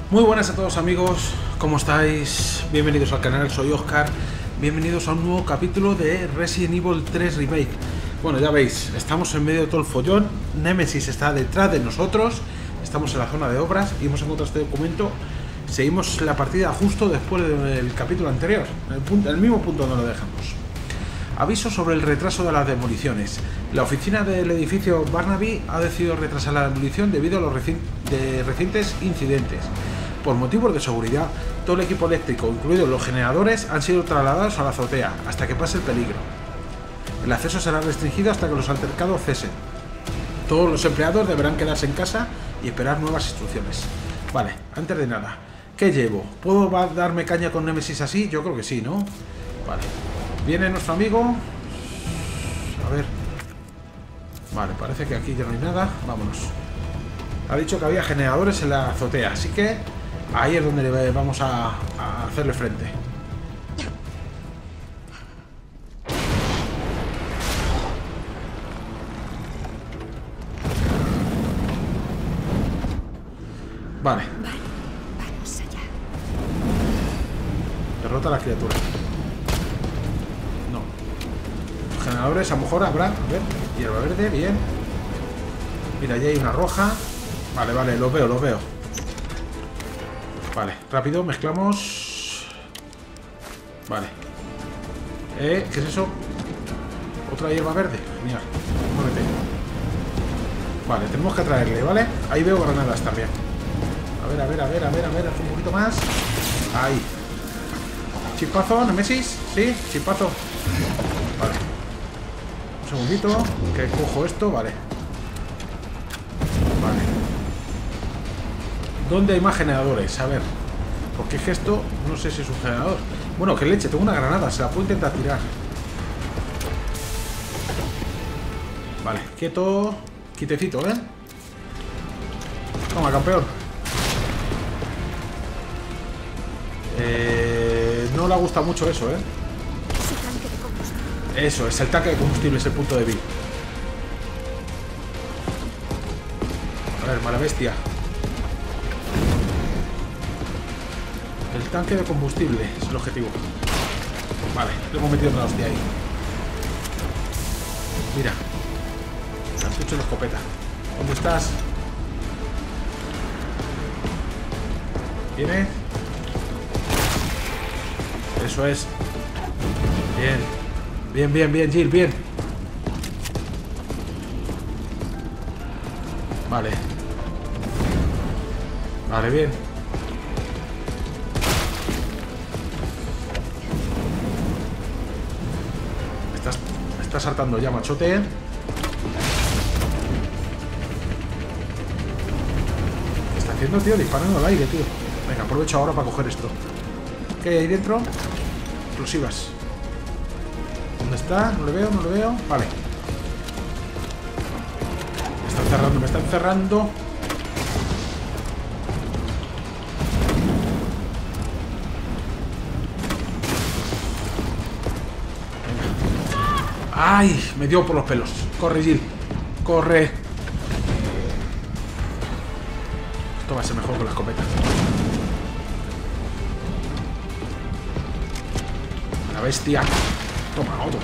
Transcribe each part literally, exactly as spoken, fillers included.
Muy buenas a todos amigos, ¿cómo estáis? Bienvenidos al canal, soy Oscar. Bienvenidos a un nuevo capítulo de Resident Evil tres Remake. Bueno, ya veis, estamos en medio de todo el follón. Nemesis está detrás de nosotros. Estamos en la zona de obras y hemos encontrado este documento. Seguimos la partida justo después del capítulo anterior, el, punto, el mismo punto donde lo dejamos. Aviso sobre el retraso de las demoliciones. La oficina del edificio Barnaby ha decidido retrasar la demolición debido a los reci de recientes incidentes. Por motivos de seguridad, todo el equipo eléctrico, incluidos los generadores, han sido trasladados a la azotea hasta que pase el peligro. El acceso será restringido hasta que los altercados cesen. Todos los empleados deberán quedarse en casa y esperar nuevas instrucciones. Vale, antes de nada, ¿qué llevo? ¿Puedo darme caña con Nemesis así? Yo creo que sí, ¿no? Vale. Viene nuestro amigo. A ver. Vale, parece que aquí ya no hay nada. Vámonos. Ha dicho que había generadores en la azotea, así que ahí es donde le vamos a, a hacerle frente. Vale. Vale, vamos allá. Derrota a la criatura. No. Los generadores a lo mejor habrá. A ver. Hierba verde, bien. Mira, allí hay una roja. Vale, vale, los veo, los veo. Vale, rápido, mezclamos. Vale. Eh, ¿qué es eso? Otra hierba verde. Genial. Muévete. Vale, tenemos que traerle, ¿vale? Ahí veo granadas también. A ver, a ver, a ver, a ver, a ver, un poquito más. Ahí. Chispazo, Nemesis. Sí, chispazo. Vale. Un segundito. Que cojo esto, vale. Vale. ¿Dónde hay más generadores? A ver. Porque es que esto, no sé si es un generador. Bueno, que leche, tengo una granada, se la puedo intentar tirar. Vale, quieto. Quitecito, ¿eh? Toma, campeón. Eh, no le gusta mucho eso, ¿eh? Ese tanque de combustible. Eso, es el tanque de combustible, es el punto débil. A ver, mala bestia. El tanque de combustible es el objetivo. Vale, le hemos metido una hostia ahí. Mira. Cartucho de escopeta. ¿Dónde estás? ¿Viene? Eso es. Bien. Bien, bien, bien, Jill, bien. Vale. Vale, bien. Me estás, me estás saltando ya, machote. ¿Qué está haciendo, tío? Disparando al aire, tío. Venga, aprovecho ahora para coger esto. ¿Qué hay ahí dentro? Explosivas. ¿Dónde está? No le veo, no le veo. Vale. Me están cerrando, me están cerrando. Venga. ¡Ay! Me dio por los pelos. Corre, Jill. Corre. Esto va a ser mejor con la escopeta. La bestia. Toma, otro.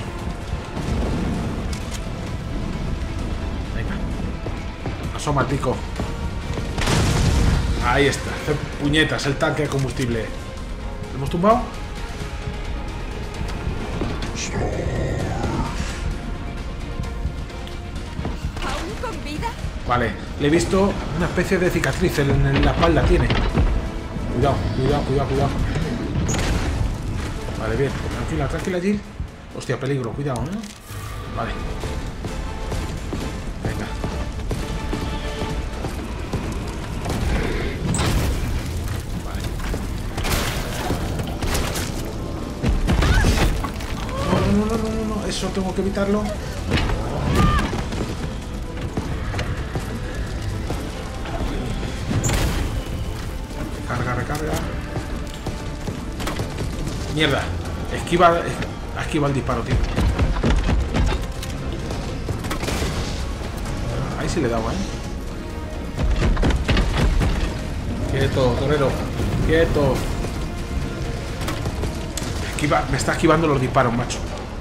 Venga. Asoma el pico. Ahí está. Hace puñetas el tanque de combustible. ¿Lo hemos tumbado? ¿Aún con vida? Vale. Le he visto una especie de cicatriz en, en la espalda. Tiene. Cuidado, cuidado, cuidado, cuidado. Vale, bien. Tranquila, tranquila, Jill. Hostia, peligro, cuidado, ¿eh? Vale. Venga. Vale. No, no, no, no, no, no. Eso tengo que evitarlo. Recarga, recarga. Mierda. Esquiva. Esquiva el disparo, tío. Ahí sí le he dado, ¿eh? Quieto, torero. Quieto. Esquiva, me está esquivando los disparos, macho.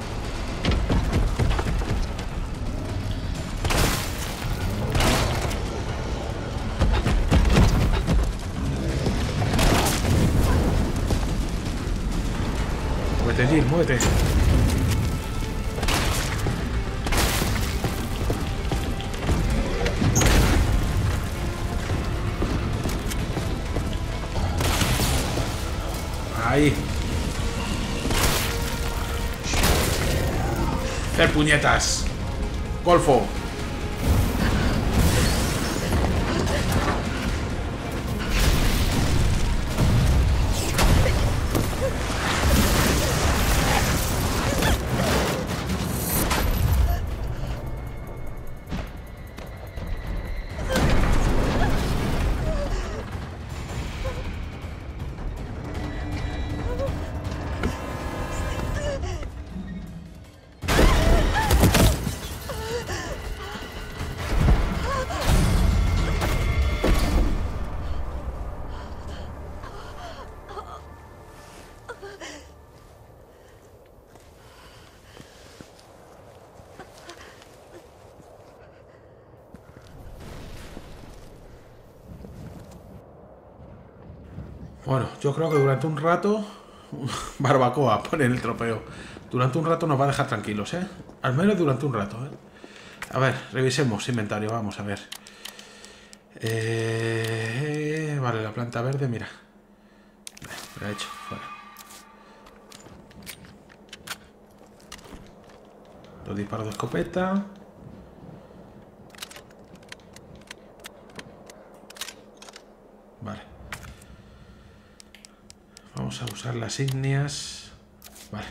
Muévete, Jill, muévete. Ahí. Hacer puñetas. Golfo. Bueno, yo creo que durante un rato... Barbacoa, pone en el tropeo. Durante un rato nos va a dejar tranquilos, ¿eh? Al menos durante un rato, ¿eh? A ver, revisemos inventario, vamos a ver. Eh... Vale, la planta verde, mira. Me la he hecho, fuera. Los disparos de escopeta. Vale. Vamos a usar las ígneas. Vale.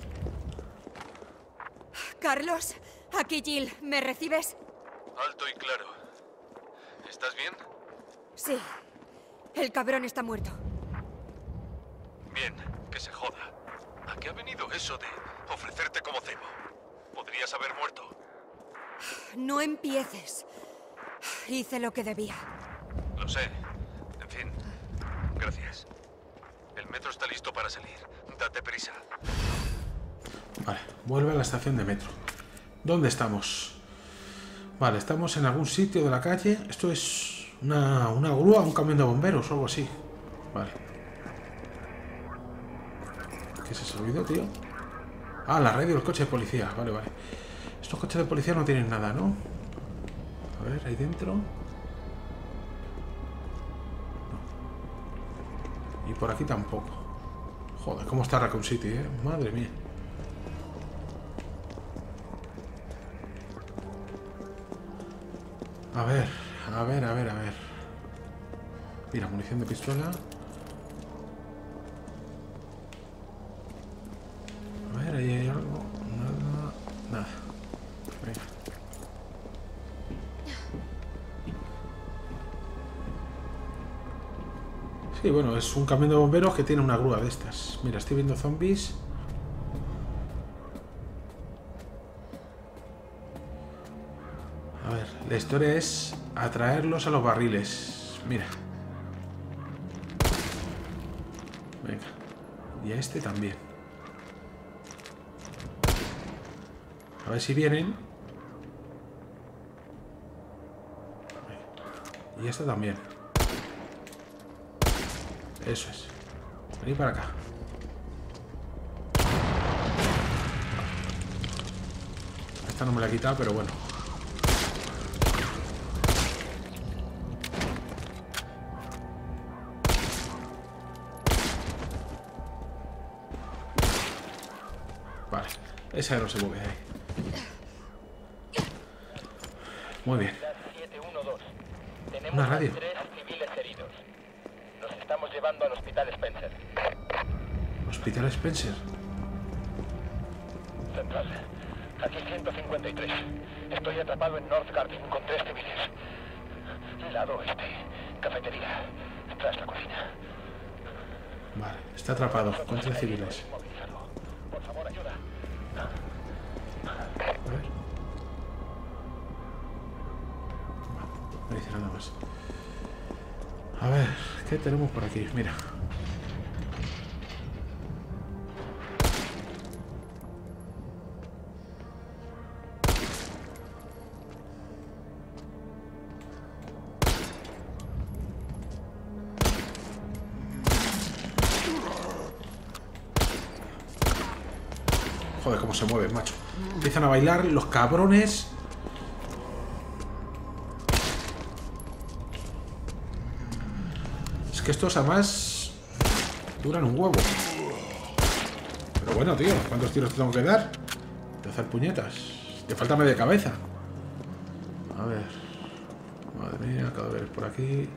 Carlos, aquí Jill. ¿Me recibes? Alto y claro. ¿Estás bien? Sí. El cabrón está muerto. Bien, que se joda. ¿A qué ha venido eso de ofrecerte como cebo? Podrías haber muerto. No empieces. Hice lo que debía. Lo sé. En fin. Gracias. El metro está listo para salir. Date prisa. Vale, vuelve a la estación de metro. ¿Dónde estamos? Vale, estamos en algún sitio de la calle. Esto es una, una grúa, un camión de bomberos o algo así. Vale. ¿Qué es ese ruido, tío? Ah, la radio del coche de policía. Vale, vale. Estos coches de policía no tienen nada, ¿no? A ver, ahí dentro. Y por aquí tampoco. Joder, cómo está Raccoon City, ¿eh? Madre mía. A ver, a ver, a ver, a ver. Mira, munición de pistola. A ver, ahí hay algo. Nada, nada. Venga. Sí, bueno, es un camión de bomberos que tiene una grúa de estas. Mira, estoy viendo zombies. A ver, la historia es atraerlos a los barriles. Mira. Venga. Y a este también. A ver si vienen. Y este también. Eso es. Vení para acá. Esta no me la he quitado, pero bueno. Vale. Esa no se mueve ahí. Muy bien. Una radio. Estamos llevando al Hospital Spencer. ¿Hospital Spencer? Central. Aquí ciento cincuenta y tres. Estoy atrapado en North Garden con tres civiles. Lado oeste. Cafetería. Tras la cocina. Vale, está atrapado con tres civiles. Por favor, ayuda. A ver. No dice nada más. A ver, ¿qué tenemos por aquí? Mira. Joder, cómo se mueven, macho. Empiezan a bailar los cabrones. Es que estos además duran un huevo. Pero bueno, tío, ¿cuántos tiros tengo que dar? De hacer puñetas. Te falta media cabeza. A ver. Madre mía, cadáveres por aquí.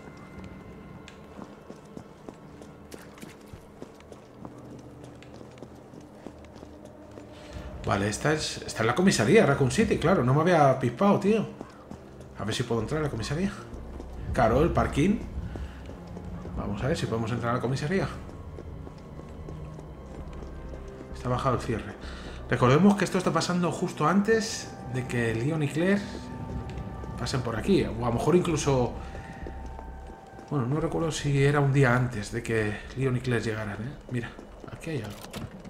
Vale, esta es, está en la comisaría, Raccoon City, claro. No me había pispado, tío. A ver si puedo entrar a la comisaría. Claro, el parking. Vamos a ver si podemos entrar a la comisaría. Está bajado el cierre. Recordemos que esto está pasando justo antes de que Leon y Claire pasen por aquí. O a lo mejor incluso... Bueno, no recuerdo si era un día antes de que Leon y Claire llegaran, ¿eh? Mira, aquí hay algo.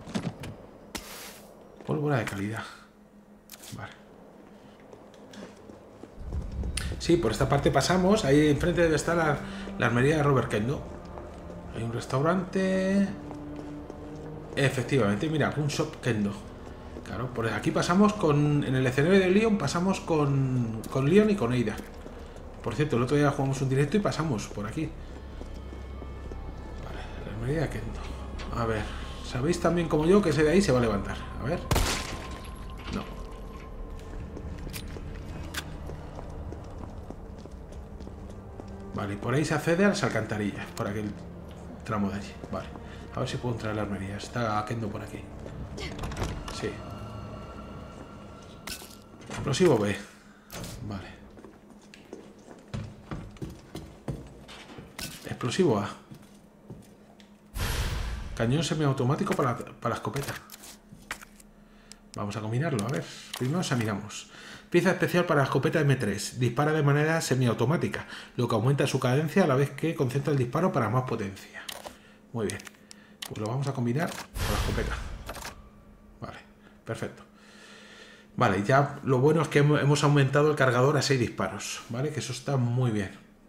Pólvora de calidad. Vale. Sí, por esta parte pasamos. Ahí enfrente debe estar la, la armería de Robert Kendo. Hay un restaurante. Efectivamente, mira, un shop Kendo. Claro, por aquí pasamos con... En el escenario de Leon pasamos con, con Leon y con Ada. Por cierto, el otro día jugamos un directo y pasamos por aquí. Vale, la armería de Kendo. A ver, sabéis también como yo que ese de ahí se va a levantar. A ver. No. Vale, y por ahí se accede a las alcantarillas, por aquel tramo de allí. Vale, a ver si puedo entrar a la armería. Está Kendo por aquí. Sí. Explosivo B. Vale. Explosivo A. Cañón semiautomático para, para la escopeta. Vamos a combinarlo, a ver. Primero examinamos. Pieza especial para la escopeta eme tres. Dispara de manera semiautomática, lo que aumenta su cadencia a la vez que concentra el disparo para más potencia. Muy bien. Pues lo vamos a combinar con la escopeta. Vale, perfecto. Vale, ya lo bueno es que hemos aumentado el cargador a seis disparos. Vale, que eso está muy bien.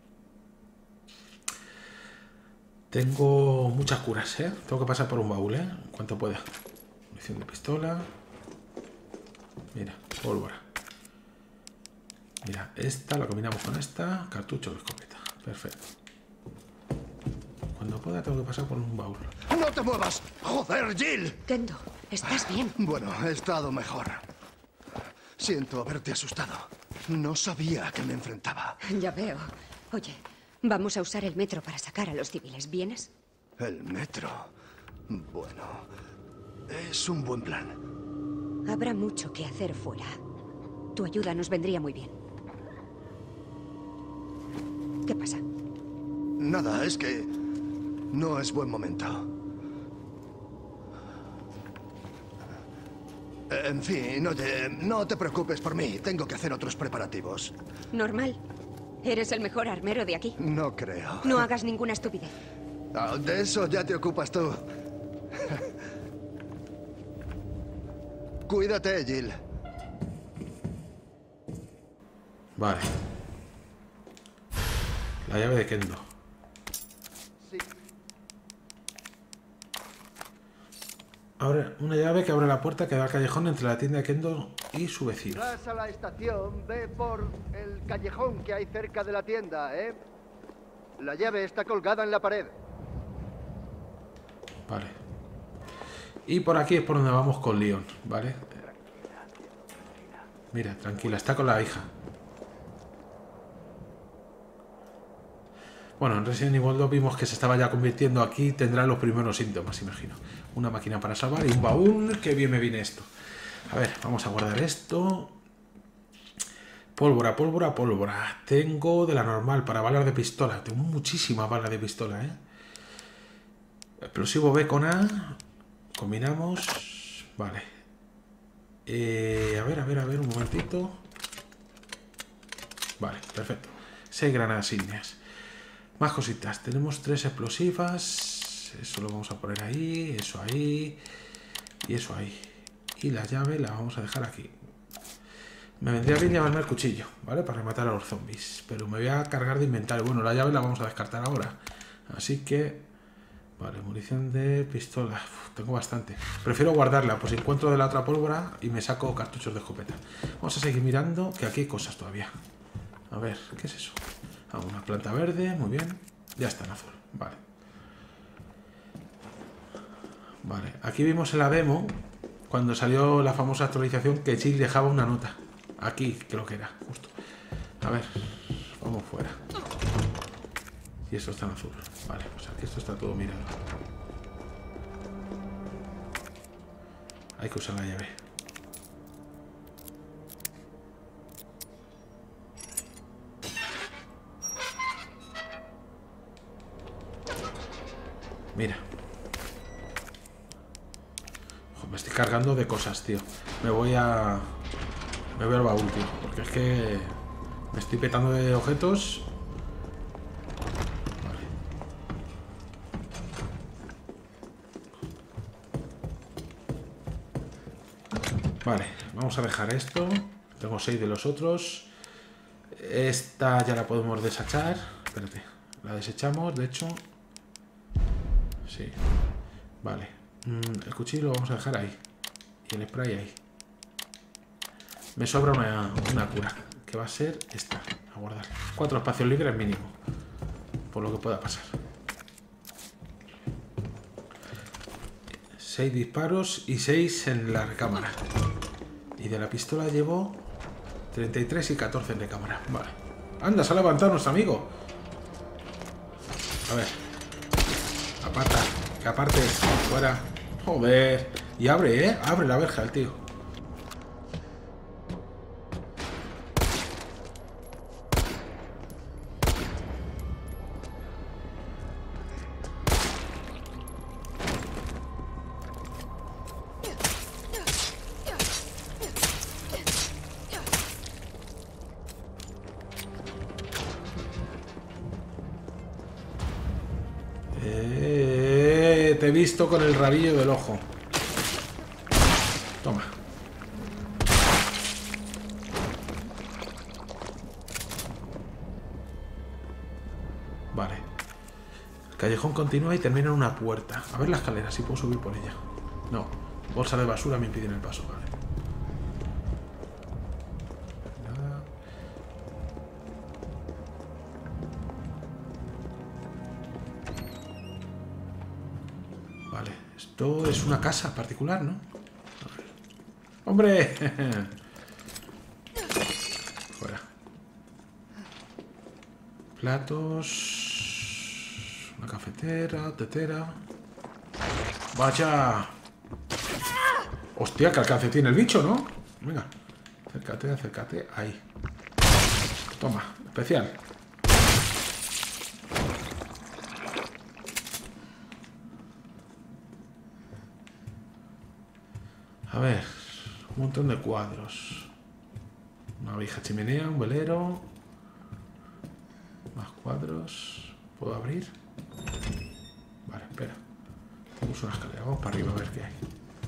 Tengo muchas curas, ¿eh? Tengo que pasar por un baúl, ¿eh? En cuanto pueda. Munición de pistola. Mira, pólvora. Mira, esta la combinamos con esta. Cartucho de escopeta. Perfecto. Cuando pueda tengo que pasar por un baúl. ¡No te muevas! ¡Joder, Jill! Kendo, ¿estás bien? Bueno, he estado mejor. Siento haberte asustado. No sabía a qué me enfrentaba. Ya veo. Oye, vamos a usar el metro para sacar a los civiles. ¿Vienes? ¿El metro? Bueno, es un buen plan. Habrá mucho que hacer fuera. Tu ayuda nos vendría muy bien. ¿Qué pasa? Nada, es que no es buen momento. En fin, oye, no te preocupes por mí. Tengo que hacer otros preparativos. Normal. Eres el mejor armero de aquí. No creo. No hagas ninguna estupidez. Ah, de eso ya te ocupas tú. Cuídate, Jill. Vale. La llave de Kendo. Sí. Ahora, una llave que abre la puerta que da al callejón entre la tienda de Kendo y su vecino. Vas a la estación, ve por el callejón que hay cerca de la tienda, ¿eh? La llave está colgada en la pared. Vale. Y por aquí es por donde vamos con Leon, ¿vale? Mira, tranquila, está con la hija. Bueno, en Resident Evil dos vimos que se estaba ya convirtiendo aquí, tendrá los primeros síntomas, imagino. Una máquina para salvar y un baúl. Qué bien me viene esto. A ver, vamos a guardar esto. Pólvora, pólvora, pólvora. Tengo de la normal para balas de pistola. Tengo muchísimas balas de pistola, ¿eh? Explosivo B con A. Combinamos. Vale. Eh, a ver, a ver, a ver, un momentito. Vale, perfecto. Seis granadas ígneas. Más cositas. Tenemos tres explosivas. Eso lo vamos a poner ahí. Eso ahí. Y eso ahí. Y la llave la vamos a dejar aquí. Me vendría bien llevarme el cuchillo, ¿vale? Para matar a los zombies. Pero me voy a cargar de inventario. Bueno, la llave la vamos a descartar ahora. Así que... Vale, munición de pistola. Uf, tengo bastante. Prefiero guardarla, pues si encuentro de la otra pólvora y me saco cartuchos de escopeta. Vamos a seguir mirando, que aquí hay cosas todavía. A ver, ¿qué es eso? Ah, una planta verde, muy bien. Ya está en azul, vale. Vale, aquí vimos en la demo, cuando salió la famosa actualización, que Jill dejaba una nota. Aquí creo que era, justo. A ver, vamos fuera. Y esto está en azul. Vale, pues aquí esto está todo mirado. Hay que usar la llave. Mira. Ojo, me estoy cargando de cosas, tío. Me voy a... Me voy al baúl, tío. Porque es que... Me estoy petando de objetos. Vale, vamos a dejar esto. Tengo seis de los otros. Esta ya la podemos desechar. Espérate, la desechamos, de hecho. Sí. Vale. El cuchillo lo vamos a dejar ahí. Y el spray ahí. Me sobra una, una cura, que va a ser esta. A guardar. Cuatro espacios libres mínimo. Por lo que pueda pasar. Seis disparos y seis en la recámara. Y de la pistola llevo treinta y tres y catorce en recámara. Vale. Anda, se ha levantado nuestro amigo. A ver. Aparta. Que apartes. Fuera. Joder. Y abre, ¿eh? Abre la verja el tío. Te he visto con el rabillo del ojo. Toma. Vale. El callejón continúa y termina en una puerta. A ver la escalera, si puedo subir por ella. No. Bolsa de basura me impiden el paso. Vale. Esto es una casa particular, ¿no? ¡Hombre! Fuera. Platos. Una cafetera, tetera. ¡Vaya! ¡Hostia, qué alcance tiene el bicho!, ¿no? Venga. Acércate, acércate. Ahí. Toma, especial. A ver, un montón de cuadros. Una vieja chimenea, un velero. Más cuadros. ¿Puedo abrir? Vale, espera. Tenemos una escalera. Vamos para arriba a ver qué hay.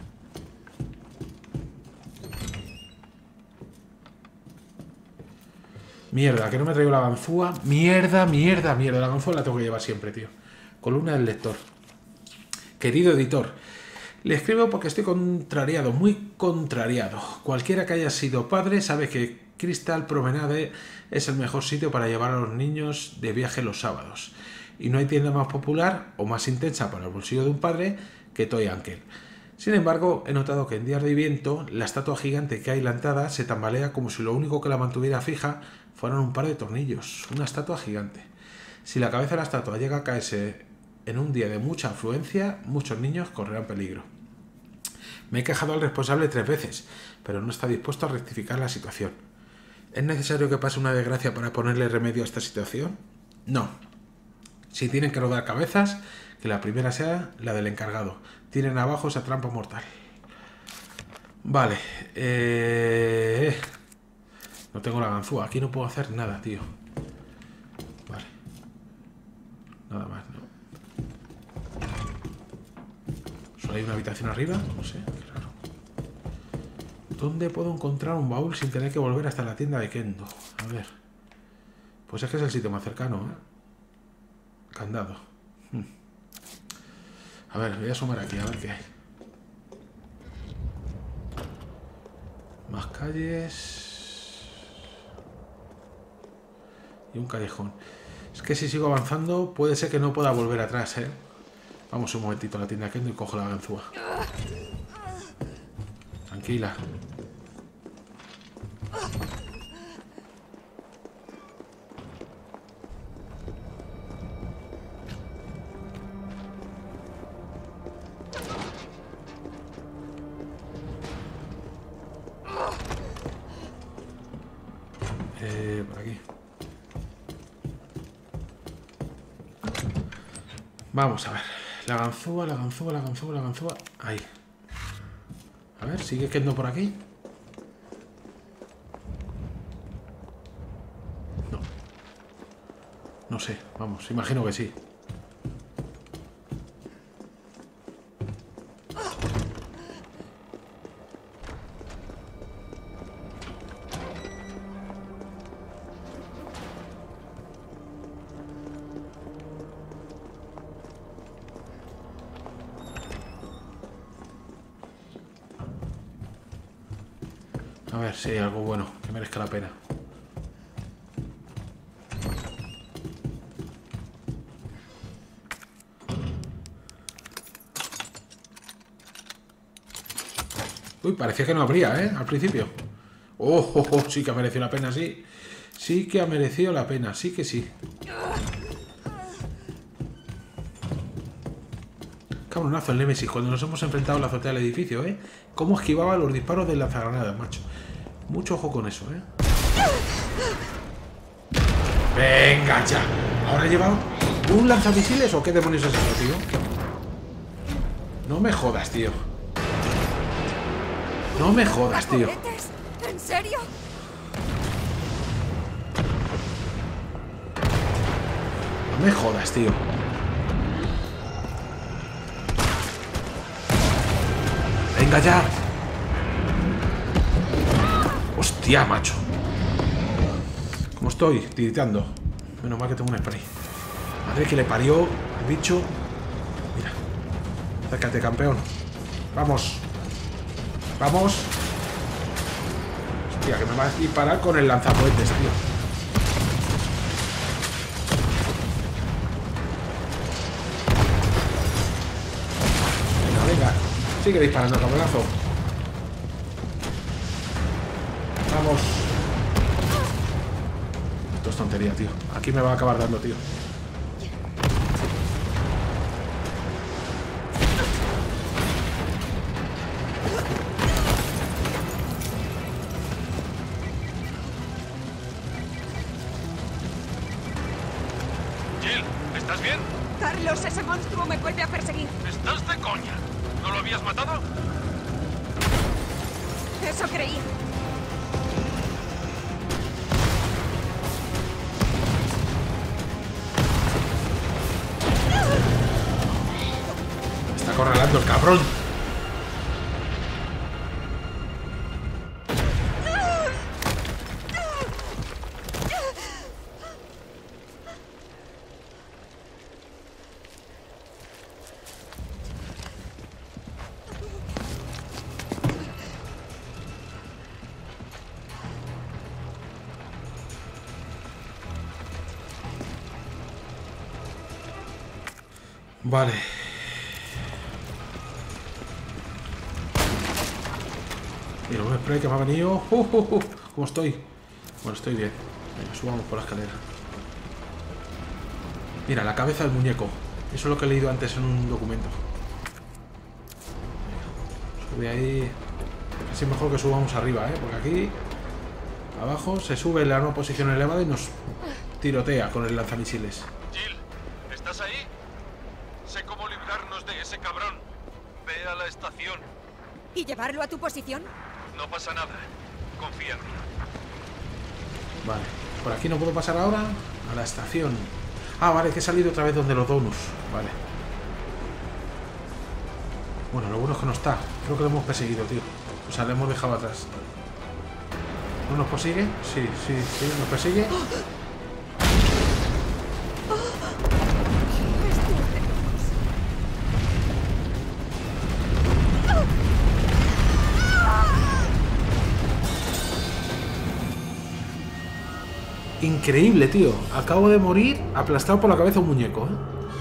Mierda, que no me traigo la ganzúa. Mierda, mierda, mierda. La ganzúa la tengo que llevar siempre, tío. Columna del lector. Querido editor. Le escribo porque estoy contrariado, muy contrariado. Cualquiera que haya sido padre sabe que Crystal Promenade es el mejor sitio para llevar a los niños de viaje los sábados. Y no hay tienda más popular o más intensa para el bolsillo de un padre que Toy Uncle. Sin embargo, he notado que en días de viento la estatua gigante que hay en la entrada se tambalea como si lo único que la mantuviera fija fueran un par de tornillos. Una estatua gigante. Si la cabeza de la estatua llega a caerse en un día de mucha afluencia, muchos niños correrán peligro. Me he quejado al responsable tres veces, pero no está dispuesto a rectificar la situación. ¿Es necesario que pase una desgracia para ponerle remedio a esta situación? No. Si tienen que rodar cabezas, que la primera sea la del encargado. Tiren abajo esa trampa mortal. Vale. Eh... No tengo la ganzúa. Aquí no puedo hacer nada, tío. Vale. Vale, hay una habitación arriba. No sé, qué raro. ¿Dónde puedo encontrar un baúl sin tener que volver hasta la tienda de Kendo? A ver. Pues es que es el sitio más cercano, ¿eh? Candado. Hmm. A ver, voy a asomar aquí, a ver qué hay. Más calles. Y un callejón. Es que si sigo avanzando, puede ser que no pueda volver atrás, ¿eh? Vamos un momentito a la tienda de Kendo y cojo la ganzúa. Tranquila. Eh, por aquí. Vamos a ver. La ganzúa, la ganzúa, la ganzúa, la ganzúa. Ahí. A ver, sigue Kendo por aquí. No. No sé, vamos, imagino que sí. A ver si hay algo bueno que merezca la pena. Uy, parecía que no habría, ¿eh? Al principio. Oh, oh, oh, sí que ha merecido la pena, sí. Sí que ha merecido la pena, sí que sí. Cabronazo el Némesis cuando nos hemos enfrentado a la azotea del edificio, ¿eh? Cómo esquivaba los disparos del lanzagranadas, macho. Mucho ojo con eso, ¿eh? Venga ya. ¿Ahora he llevado un lanzamisiles o qué demonios es eso, tío? No me jodas, tío. No me jodas, tío. ¿En serio? No me jodas, tío. Venga ya. Hostia, macho. ¿Cómo estoy? Tiritando. Menos mal que tengo un spray. Madre que le parió al bicho. Mira. Acércate, campeón. Vamos. Vamos. Hostia, que me va a disparar con el lanzacohetes, tío. Venga, venga. Sigue disparando, cabronazo. Vamos. Esto es tontería, tío. Aquí me va a acabar dando, tío. Jill, ¿estás bien? Carlos, ese monstruo me vuelve a perseguir. ¿Estás de coña? ¿No lo habías matado? Eso creía. Me está acorralando el cabrón. Vale. Mira, un spray que me ha venido. Uh, uh, uh. ¿Cómo estoy? Bueno, estoy bien. Venga, subamos por la escalera. Mira, la cabeza del muñeco. Eso es lo que he leído antes en un documento. Venga, sube ahí. Así es mejor que subamos arriba, ¿eh? Porque aquí, abajo, se sube en la nueva posición elevada y nos tirotea con el lanzamisiles. Jill, ¿estás ahí? Sé cómo librarnos de ese cabrón. Ve a la estación. ¿Y llevarlo a tu posición? No pasa nada. Confía en mí. Vale. Por aquí no puedo pasar ahora. A la estación. Ah, vale, que he salido otra vez donde los donuts. Vale. Bueno, lo bueno es que no está. Creo que lo hemos perseguido, tío. O sea, lo hemos dejado atrás. ¿No nos persigue? Sí, sí, sí, nos persigue. Increíble, tío. Acabo de morir aplastado por la cabeza un muñeco, ¿eh?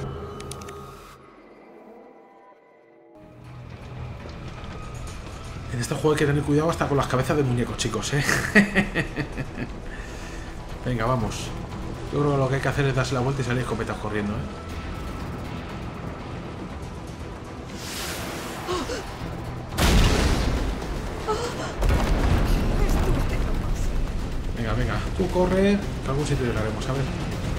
En este juego hay que tener cuidado hasta con las cabezas de muñecos, chicos, ¿eh? Venga, vamos. Yo creo que lo que hay que hacer es darse la vuelta y salir escopetas corriendo, ¿eh? Venga, venga, tú corre, que algún sitio llegaremos, a ver.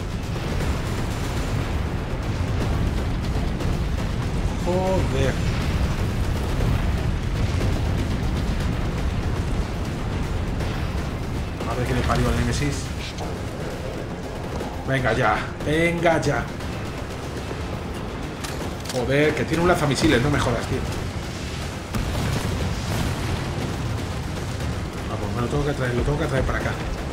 Joder. A ver qué le parió al Némesis. Venga ya, venga ya. Joder, que tiene un lanzamisiles, no me jodas, tío. Vamos, me lo tengo que traer, lo tengo que traer para acá.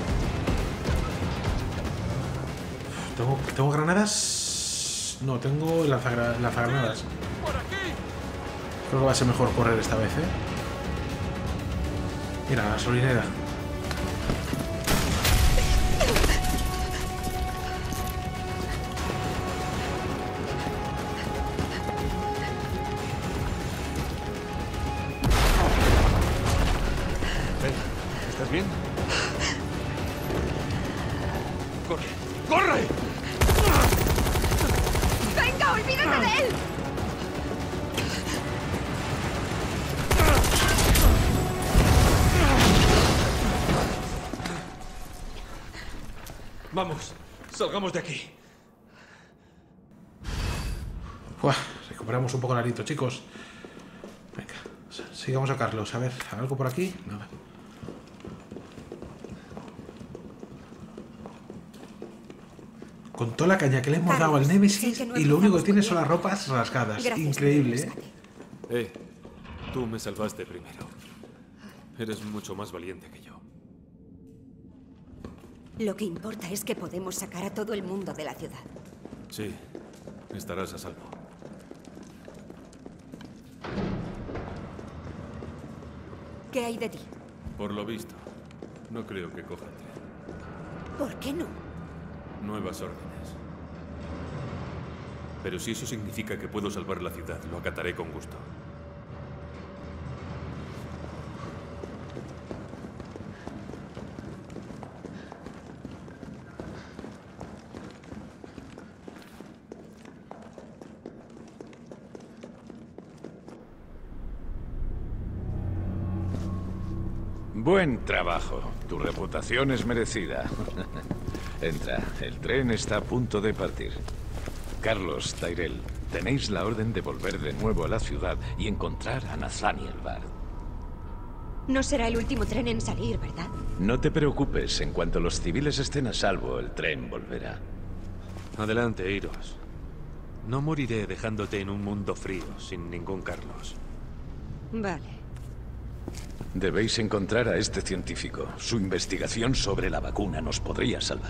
¿Tengo, ¿tengo granadas? No, tengo lanzagra- lanzagranadas. Creo que va a ser mejor correr esta vez, ¿eh? Mira, la gasolinera. ¿Estás bien? ¡Corre! ¡Corre! ¡Venga, olvídate de él! Vamos, salgamos de aquí. Uah, recuperamos un poco el arito, chicos. Venga, sigamos a Carlos. A ver, ¿algo por aquí? Nada. Con toda la caña que le hemos Carlos, dado al Némesis sé que no y lo único que empezamos tiene muy son las bien. ropas rasgadas. Gracias Increíble, por el ¿eh? rescate. Eh, tú me salvaste primero. Eres mucho más valiente que yo. Lo que importa es que podemos sacar a todo el mundo de la ciudad. Sí, estarás a salvo. ¿Qué hay de ti? Por lo visto, no creo que coja el tren. ¿Por qué no? Nuevas órdenes. Pero si eso significa que puedo salvar la ciudad, lo acataré con gusto. Buen trabajo. Tu reputación es merecida. Entra. El tren está a punto de partir. Carlos, Tyrell, tenéis la orden de volver de nuevo a la ciudad y encontrar a Nathaniel Bard. No será el último tren en salir, ¿verdad? No te preocupes. En cuanto los civiles estén a salvo, el tren volverá. Adelante, iros. No moriré dejándote en un mundo frío, sin ningún Carlos. Vale. Debéis encontrar a este científico. Su investigación sobre la vacuna nos podría salvar.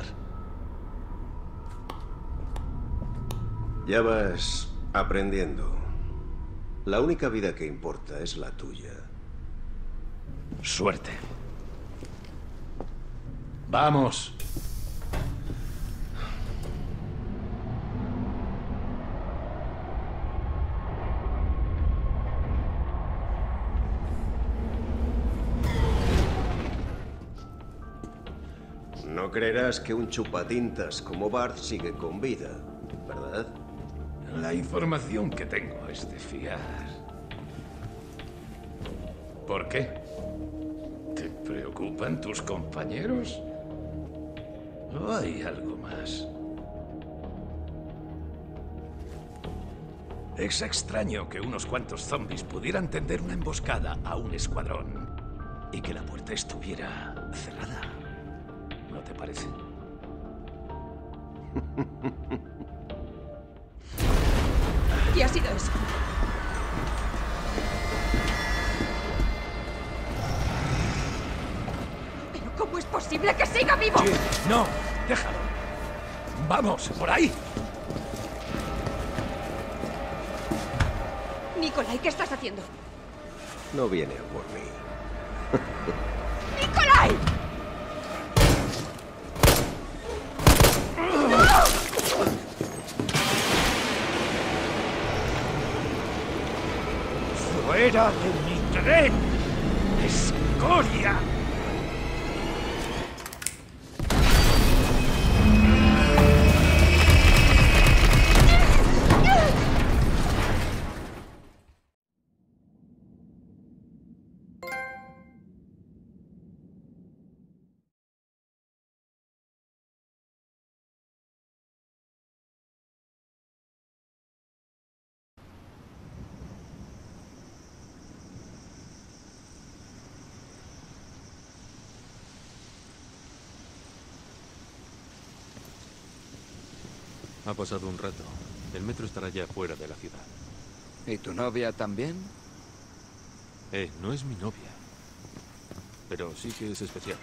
Ya vas aprendiendo. La única vida que importa es la tuya. Suerte. ¡Vamos! No creerás que un chupatintas como Bard sigue con vida, ¿verdad? La información que tengo es de fiar. ¿Por qué? ¿Te preocupan tus compañeros? ¿O hay algo más? Es extraño que unos cuantos zombies pudieran tender una emboscada a un escuadrón y que la puerta estuviera cerrada. ¿No te parece? ¿Qué ha sido eso? ¿Cómo es posible que siga vivo? Jill, no, déjalo. Vamos, por ahí. Nikolai, ¿qué estás haciendo? No viene a por mí. ¡Nikolai! ¡Fuera de mi tren! ¡Escoria! Ha pasado un rato. El metro estará ya fuera de la ciudad. ¿Y tu novia también? Eh, no es mi novia. Pero sí que es especial.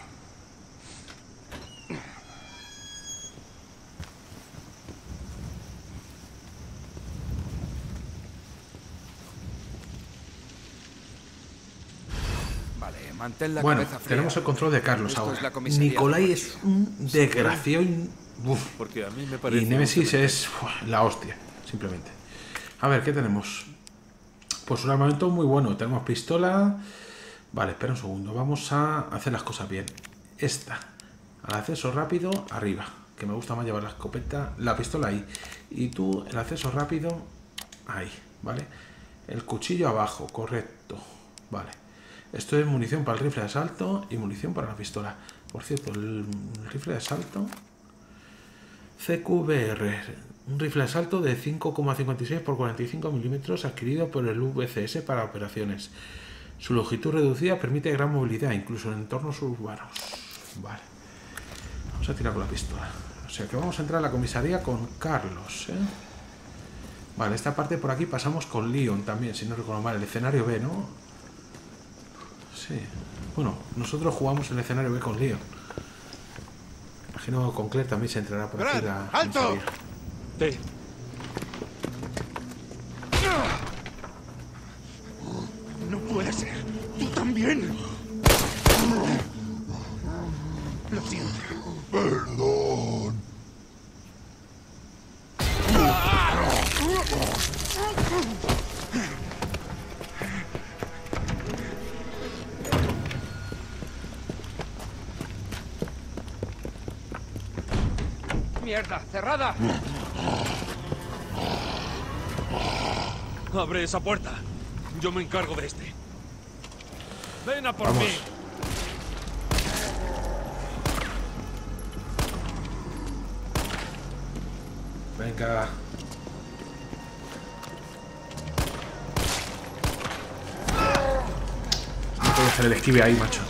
Vale, mantén la Bueno, cabeza fría. tenemos el control de Carlos Esto ahora. es la comisaría Nikolai de es un desgraciado. y- Uf. Porque a mí me parece... Y Nemesis es uf, la hostia, simplemente. A ver, ¿qué tenemos? Pues un armamento muy bueno. Tenemos pistola. Vale, espera un segundo. Vamos a hacer las cosas bien. Esta. Al acceso rápido, arriba. Que me gusta más llevar la escopeta. La pistola ahí. Y tú, el acceso rápido, ahí. ¿Vale? El cuchillo abajo, correcto. Vale. Esto es munición para el rifle de asalto y munición para la pistola. Por cierto, el rifle de asalto... C Q B R, un rifle de asalto de cinco coma cincuenta y seis por cuarenta y cinco milímetros adquirido por el V C S para operaciones. Su longitud reducida permite gran movilidad, incluso en entornos urbanos. Vale. Vamos a tirar con la pistola. O sea que vamos a entrar a la comisaría con Carlos, ¿eh? Vale, esta parte por aquí pasamos con Leon también, si no recuerdo mal. El escenario B, ¿no? Sí. Bueno, nosotros jugamos el escenario B con Leon. Imagino con Claire también se entrará por aquí la ¡Alto! Sí. No puede ser. Tú también. Lo siento. Perdón. ¡Mierda! ¡Cerrada! Abre esa puerta. Yo me encargo de este. Ven a por Vamos. mí. Venga. No puedo hacer el esquive ahí, macho.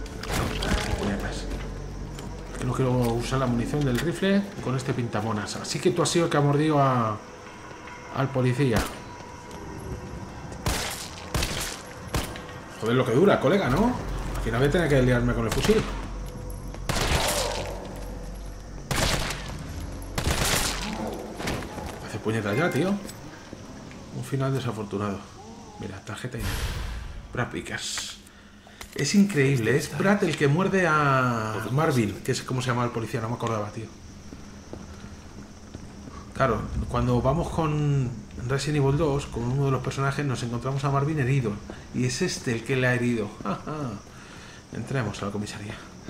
Es que no quiero usar la munición del rifle con este pintamonas. Así que tú has sido el que ha mordido a, al policía. Joder, lo que dura, colega, ¿no? Al final voy a tener que liarme con el fusil. Hace puñetas ya, tío. Un final desafortunado. Mira, tarjeta y... Brad Pickers. Es increíble, es Brad el que muerde a Marvin, que es como se llama el policía, no me acordaba, tío. Claro, cuando vamos con Resident Evil dos, con uno de los personajes, nos encontramos a Marvin herido. Y es este el que le ha herido. Entremos a la comisaría.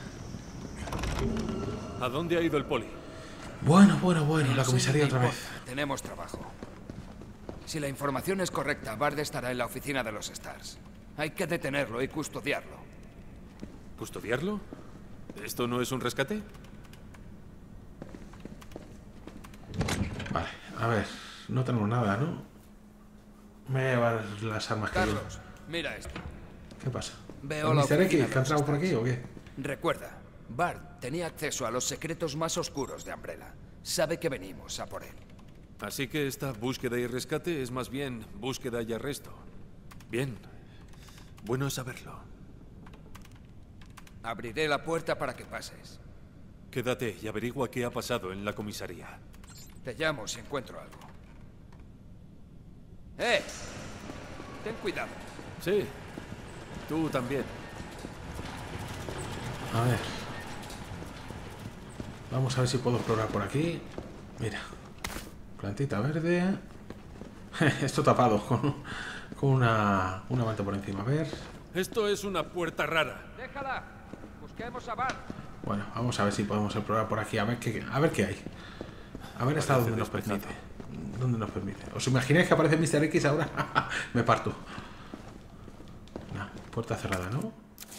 ¿A dónde ha ido el poli? Bueno, bueno, bueno, la No sé comisaría si me otra vez. importa. Tenemos trabajo. Si la información es correcta, Bard estará en la oficina de los Stars. Hay que detenerlo y custodiarlo. ¿Custodiarlo? ¿Esto no es un rescate? Vale, a ver, no tenemos nada, ¿no? Me voy a llevar las armas que Carlos, llevo. mira esto. ¿Qué pasa? Veo ¿El la mister oficina X de que ha los entrado por Stars. aquí o qué? Recuerda, Bard tenía acceso a los secretos más oscuros de Umbrella. Sabe que venimos a por él. Así que esta búsqueda y rescate es más bien búsqueda y arresto. Bien. Bueno saberlo. Abriré la puerta para que pases. Quédate y averigua qué ha pasado en la comisaría. Te llamo si encuentro algo. ¡Eh! Ten cuidado. Sí. Tú también. A ver. Vamos a ver si puedo explorar por aquí. Mira. Plantita verde. Esto tapado con, con una, una manta por encima. A ver. Esto es una puerta rara. Déjala. Busquemos a Bart. Bueno, vamos a ver si podemos explorar por aquí. A ver qué, a ver qué hay. A ver hasta dónde nos permite. ¿Dónde nos permite? ¿Os imagináis que aparece mister X ahora? Me parto. No, puerta cerrada, ¿no?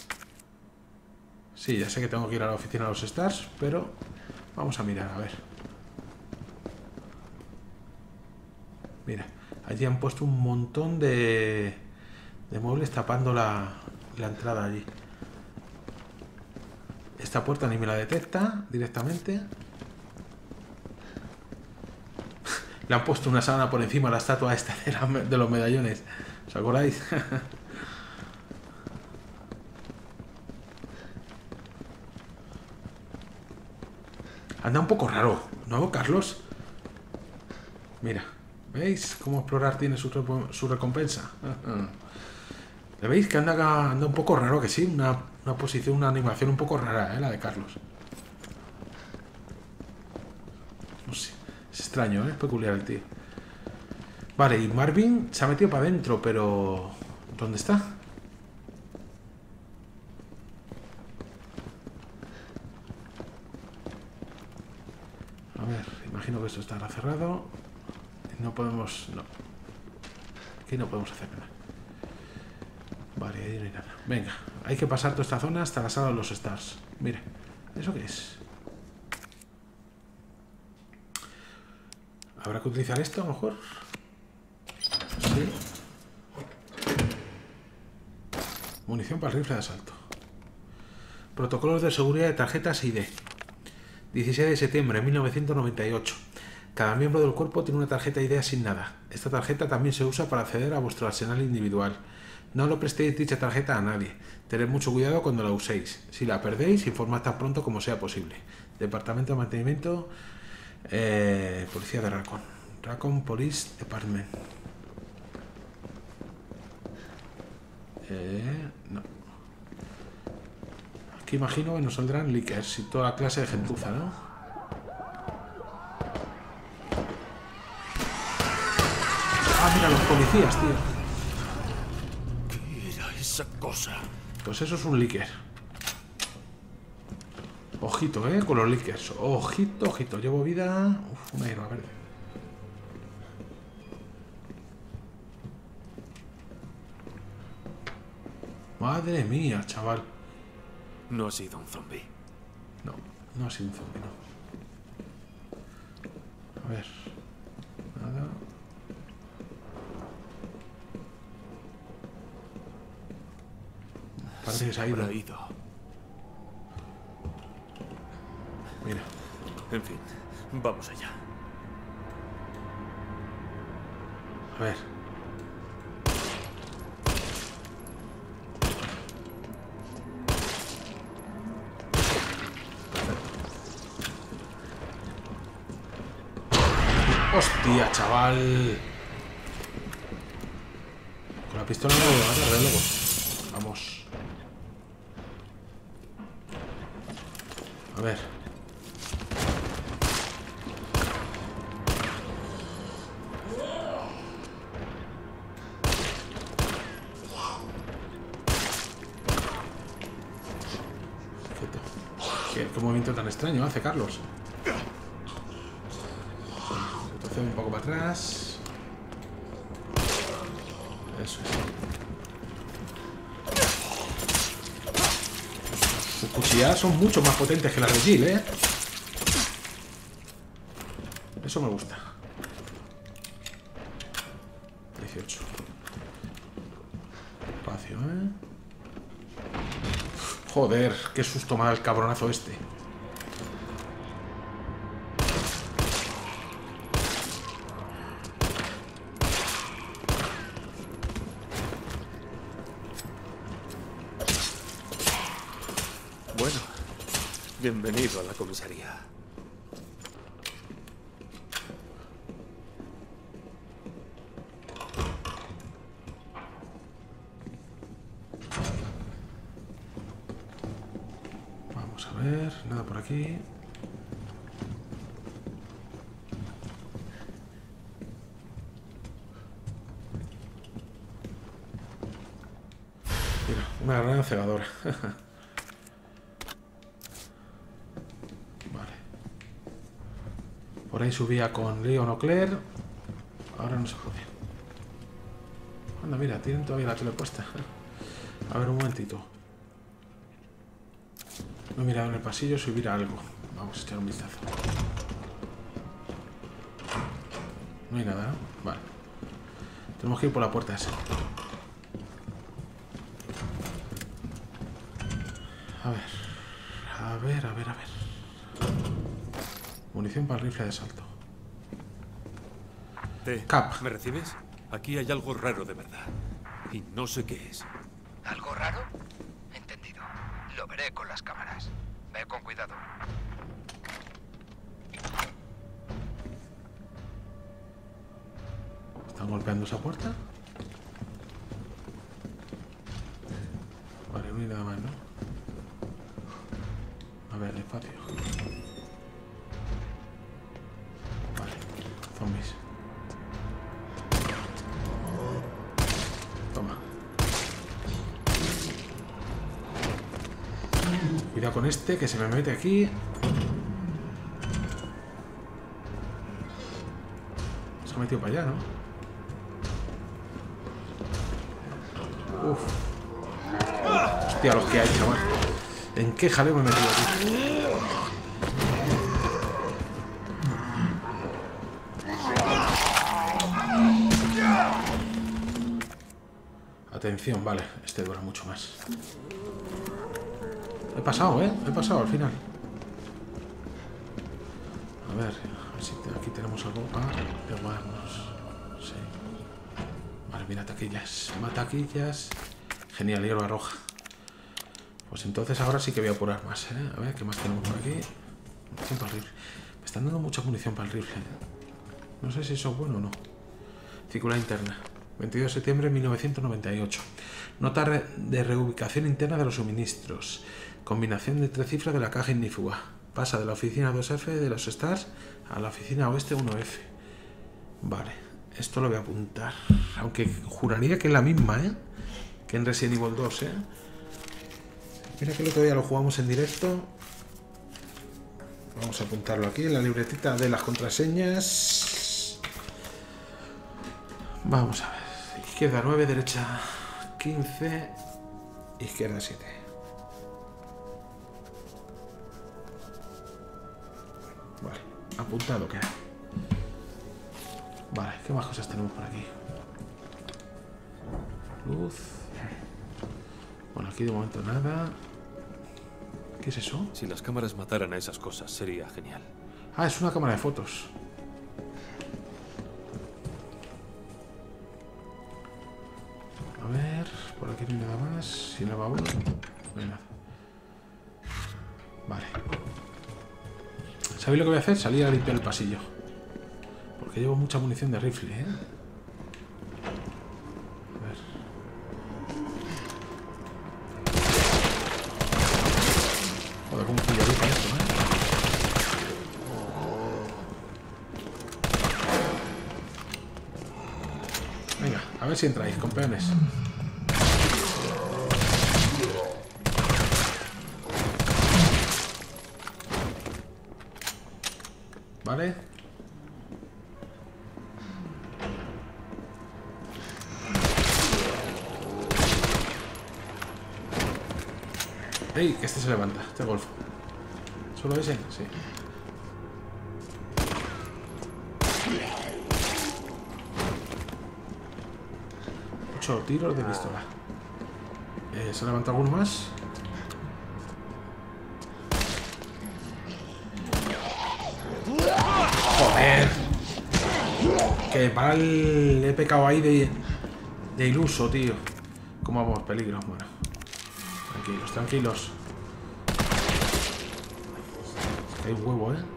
Sí, ya sé que tengo que ir a la oficina de los Stars, pero vamos a mirar, a ver. Mira, allí han puesto un montón de, de muebles tapando la, la entrada allí. Esta puerta ni me la detecta directamente. Le han puesto una sábana por encima a la estatua esta de, la, de los medallones. ¿Os acordáis? Anda un poco raro, ¿no, Carlos? Mira, ¿veis cómo explorar tiene su, su recompensa? ¿Le veis que anda, anda un poco raro? Que sí, una, una posición, una animación un poco rara, ¿eh? La de Carlos. No sé, es extraño, ¿eh? Es peculiar el tío. Vale, y Marvin se ha metido para adentro, pero... ¿dónde está? A ver, imagino que esto estará cerrado. No podemos... no. Aquí no podemos hacer nada. Vale, ahí no hay nada. Venga, hay que pasar toda esta zona hasta la sala de los Stars. Mira, ¿eso qué es? ¿Habrá que utilizar esto a lo mejor? Sí. Munición para el rifle de asalto. Protocolos de seguridad de tarjetas I D. dieciséis de septiembre de mil novecientos noventa y ocho. Cada miembro del cuerpo tiene una tarjeta I D asignada. Esta tarjeta también se usa para acceder a vuestro arsenal individual. No lo prestéis dicha tarjeta a nadie. Tened mucho cuidado cuando la uséis. Si la perdéis, informad tan pronto como sea posible. Departamento de Mantenimiento, eh, Policía de Raccoon. Raccoon Police Department. Eh, no. Aquí imagino que nos saldrán leakers y toda clase de gentuza, ¿no? Ah, mira, los policías, tío. ¿Qué era esa cosa? Pues eso es un leaker. Ojito, ¿eh? Con los leakers. Ojito, ojito. Llevo vida... Uf, una hierba verde. Madre mía, chaval. No ha sido un zombie. No, no ha sido un zombie, no. A ver. Nada. Parece que se ha ido. Habrá ido. Mira. En fin, vamos allá. A ver. Hostia, chaval. Con la pistola no voy a matar, de luego. Vamos. A ver. ¿Qué, qué movimiento tan extraño hace Carlos? Un poco para atrás. Eso es. Sus cuchilladas son mucho más potentes que las de Jill, ¿eh? Eso me gusta. dieciocho. Espacio, ¿eh? Joder, qué susto me da el cabronazo este. Bienvenido a la comisaría. Vamos a ver, nada por aquí. Mira, una granada cegadora. Por ahí subía con Leon o Claire. Ahora no se puede. Anda, mira, tienen todavía la tele puesta. A ver, un momentito. No he mirado en el pasillo si hubiera algo. Vamos a echar un vistazo. No hay nada, ¿no? Vale. Tenemos que ir por la puerta esa. A ver. A ver, a ver, a ver. Munición para el rifle de asalto. T, Cap. ¿Me recibes? Aquí hay algo raro de verdad. Y no sé qué es. ¿Algo raro? Entendido. Lo veré con las cámaras. Ve con cuidado. ¿Están golpeando esa puerta? Vale, no hay nada más, ¿no? A ver, despacio. Vale, zombies. Toma. Cuidado con este, que se me mete aquí. Se ha metido para allá, ¿no? Uf. Hostia, los que hay, chaval. ¿En qué jaleo me he metido aquí? Atención, vale. Este dura mucho más. He pasado, ¿eh? He pasado al final. A ver, a ver si aquí tenemos algo para pegarnos. Sí. Vale, mira, taquillas. Más taquillas. Genial, hierba roja. Pues entonces ahora sí que voy a apurar más, ¿eh? A ver, ¿qué más tenemos por aquí? Munición para el rifle. Me están dando mucha munición para el rifle. No sé si eso es bueno o no. Circular interna. veintidós de septiembre de mil novecientos noventa y ocho. Nota de reubicación interna de los suministros. Combinación de tres cifras de la caja ignífuga. Pasa de la oficina dos F de los Stars a la oficina oeste uno F. Vale, esto lo voy a apuntar. Aunque juraría que es la misma, ¿eh? Que en Resident Evil dos, ¿eh? Mira que el otro día lo jugamos en directo. Vamos a apuntarlo aquí en la libretita de las contraseñas. Vamos a ver. Izquierda nueve, derecha quince, izquierda siete. Vale, apuntado queda. Vale, ¿qué más cosas tenemos por aquí? Luz. Bueno, aquí de momento nada. ¿Qué es eso? Si las cámaras mataran a esas cosas, sería genial. Ah, es una cámara de fotos. A ver, por aquí no hay nada más. Sin lavabo, no hay nada. Vale. ¿Sabéis lo que voy a hacer? Salir a limpiar el pasillo. Porque llevo mucha munición de rifle, ¿eh? A ver. Joder, como un pilladito esto, ¿eh? Venga, a ver si entráis, campeones. ¿Vale? ¡Ey! Que este se levanta, este golfo. ¿Solo ese? Sí. Ocho tiros de pistola. Eh, ¿Se levanta alguno más? ¡Joder! Que para el... he pecado ahí de, de iluso, tío. ¿Cómo vamos? Peligro. Bueno. Tranquilos, tranquilos. hay un huevo, ¿eh?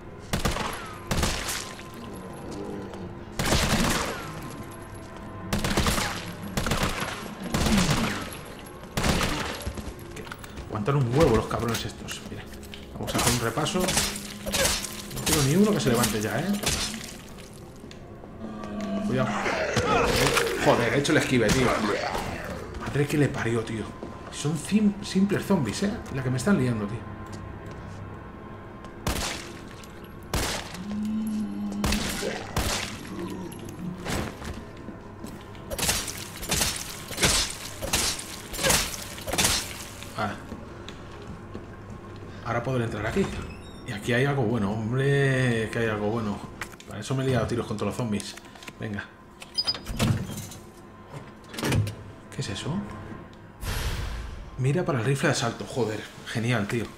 Aguantan un huevo los cabrones estos. Mira, vamos a hacer un repaso. No quiero ni uno que se levante ya, ¿eh? Cuidado. Joder, he hecho el esquive, tío. Madre que le parió, tío. Son simples zombies, ¿eh? La que me están liando, tío. Vale. Ahora poder entrar aquí. Y aquí hay algo bueno, hombre, que hay algo bueno. Para eso me he liado a tiros contra los zombies. Venga. ¿Qué es eso? Mira para el rifle de asalto. Joder, genial, tío.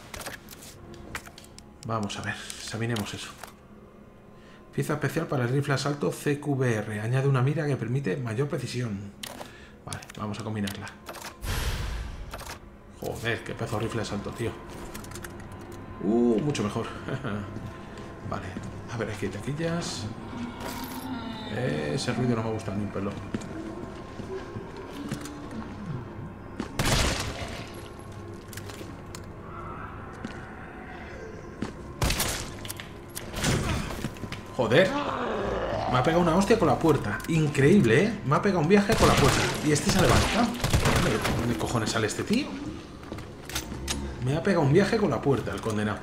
Vamos a ver, examinemos eso. Pieza especial para el rifle de asalto C Q B R. Añade una mira que permite mayor precisión. Vale, vamos a combinarla. Joder, qué pedazo de rifle de asalto, tío. Uh, mucho mejor. Vale, a ver, aquí hay taquillas. Eh, ese ruido no me gusta ni un pelo. Joder, me ha pegado una hostia con la puerta. Increíble, ¿eh? Me ha pegado un viaje con la puerta. Y este se ha levantado. ¿De dónde cojones sale este tío? Me ha pegado un viaje con la puerta, el condenado.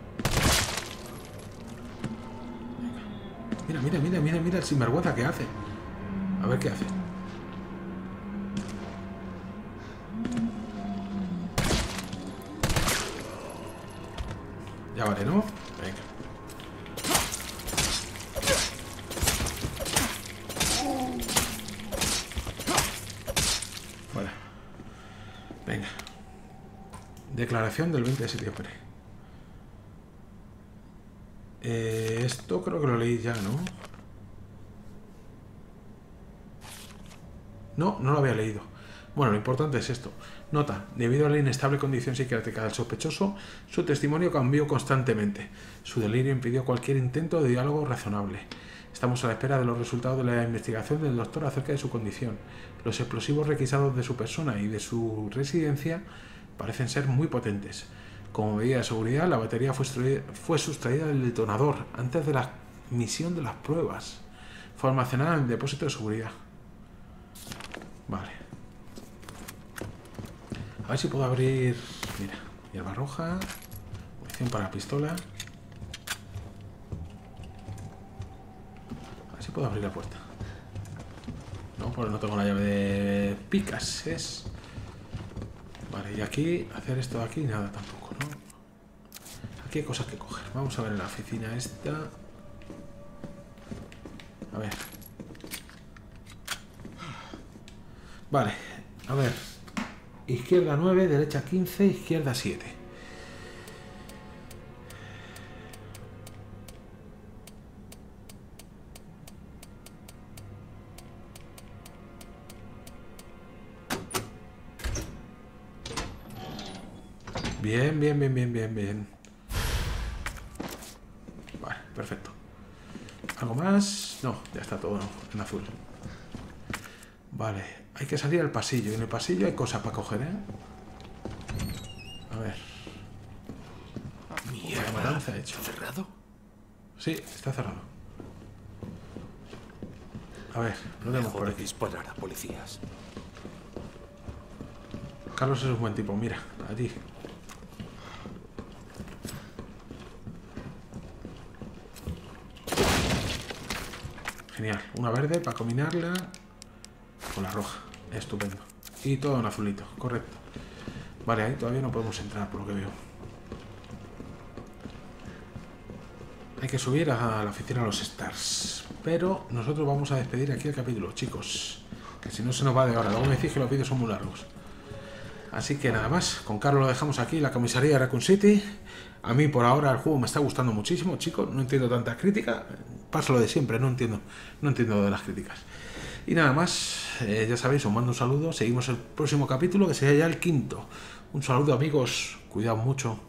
Mira, mira, mira, mira, mira el sinvergüenza que hace. A ver qué hace. Ya vale, ¿no? Venga. Fuera. Venga. Declaración del veinte de septiembre. Eh, esto creo que lo leí ya, ¿no? No, no lo había leído. Bueno, lo importante es esto. Nota, debido a la inestable condición psiquiátrica del sospechoso, su testimonio cambió constantemente. Su delirio impidió cualquier intento de diálogo razonable. Estamos a la espera de los resultados de la investigación del doctor acerca de su condición. Los explosivos requisados de su persona y de su residencia parecen ser muy potentes. Como medida de seguridad, la batería fue, fue sustraída del detonador antes de la misión de las pruebas. Fue almacenada en el depósito de seguridad. Vale. A ver si puedo abrir... Mira, hierba roja. Munición para la pistola. A ver si puedo abrir la puerta. No, porque no tengo la llave de picas, es... Vale, y aquí, hacer esto de aquí, nada tampoco, ¿no? Aquí hay cosas que coger. Vamos a ver en la oficina esta. A ver. Vale, a ver. Izquierda nueve, derecha quince, izquierda siete. Bien, bien, bien, bien, bien, bien. Vale, perfecto. ¿Algo más? No, ya está todo en azul. Vale, hay que salir al pasillo. Y en el pasillo hay cosas para coger, ¿eh? A ver. Mierda, matanza ha hecho. ¿Está cerrado? Sí, está cerrado. A ver, no tenemos por aquí. Disparar a policías. Carlos es un buen tipo, mira, allí. Genial, una verde para combinarla con la roja. Estupendo. Y todo en azulito, correcto. Vale, ahí todavía no podemos entrar, por lo que veo. Hay que subir a la oficina de los Stars. Pero nosotros vamos a despedir aquí el capítulo, chicos. Que si no se nos va de hora. Luego me decís que los vídeos son muy largos. Así que nada más. Con Carlos lo dejamos aquí en la comisaría de Raccoon City. A mí por ahora el juego me está gustando muchísimo, chicos. No entiendo tanta crítica. Pasa lo de siempre, no entiendo. No entiendo de las críticas. Y nada más. Eh, ya sabéis, os mando un saludo. Seguimos el próximo capítulo, que sería ya el quinto. Un saludo, amigos. Cuidaos mucho.